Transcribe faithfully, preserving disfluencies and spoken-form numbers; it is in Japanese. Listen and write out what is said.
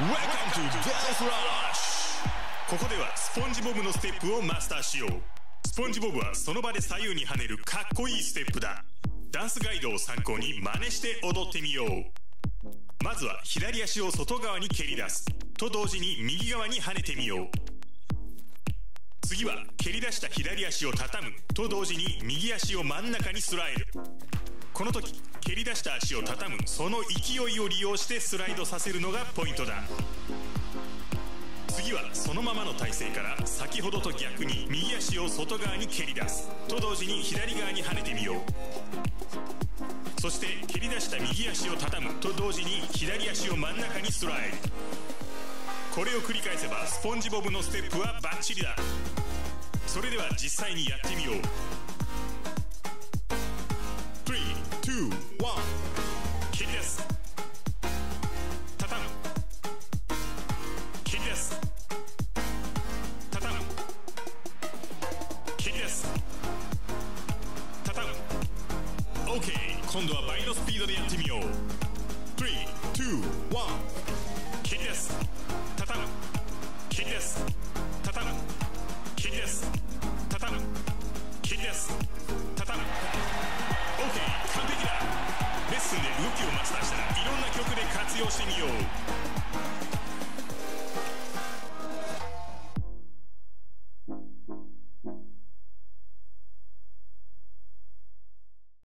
Welcome to Death Rush! ここではスポンジボブのステップをマスターしよう。スポンジボブはその場で左右に跳ねるかっこいいステップだ。ダンスガイドを参考に真似して踊ってみよう。まずは左足を外側に蹴り出すと同時に右側に跳ねてみよう。次は蹴り出した左足を畳むと同時に右足を真ん中にスライド。この時蹴り出した足を畳むその勢いを利用してスライドさせるのがポイントだ。次はそのままの体勢から先ほどと逆に右足を外側に蹴り出すと同時に左側に跳ねてみよう。そして蹴り出した右足を畳むと同時に左足を真ん中にスライド。これを繰り返せばスポンジボブのステップはバッチリだ。それでは実際にやってみよう。スリー、ツー、ワン、蹴り出す、畳む、蹴り出す、畳む、蹴り出す、畳む。 OK、 今度は倍のスピードでやってみよう。スリー、ツー、ワン、蹴り出す、畳む、蹴り出す、畳む、蹴り出す、畳む、蹴り出す、畳む。 OK、 完璧だ。レッスンで動きをマスターしたらいろんな曲で活用してみよう。